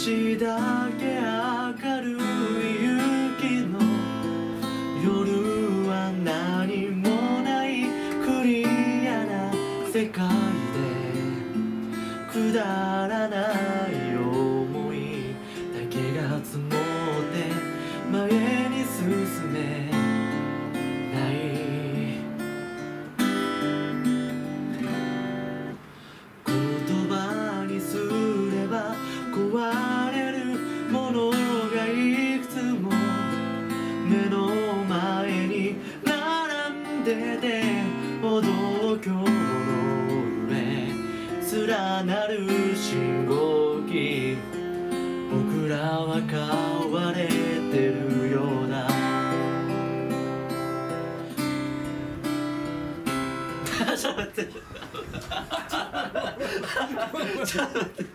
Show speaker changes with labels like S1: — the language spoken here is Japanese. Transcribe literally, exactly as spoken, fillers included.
S1: しだけ明るい雪の夜は何もないクリアな世界でくだらない思いだけが積もって前に進めない言葉にすれば壊れるものがいくつも目の前に並んでて歩道橋の上連なる信号機僕らは変われてるようだちょっと待ってちょっと待って